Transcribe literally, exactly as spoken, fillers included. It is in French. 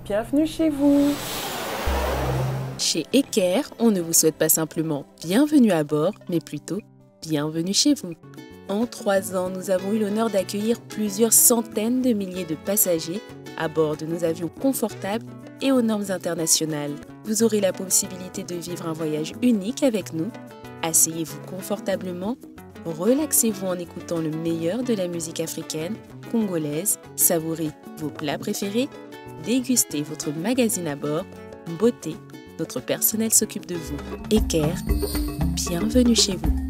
Bienvenue chez vous. Chez Eker, on ne vous souhaite pas simplement bienvenue à bord, mais plutôt bienvenue chez vous. En trois ans, nous avons eu l'honneur d'accueillir plusieurs centaines de milliers de passagers à bord de nos avions confortables et aux normes internationales. Vous aurez la possibilité de vivre un voyage unique avec nous. Asseyez-vous confortablement, relaxez-vous en écoutant le meilleur de la musique africaine, congolaise, savourez vos plats préférés, dégustez votre magazine à bord, beauté, notre personnel s'occupe de vous. Eker, bienvenue chez vous.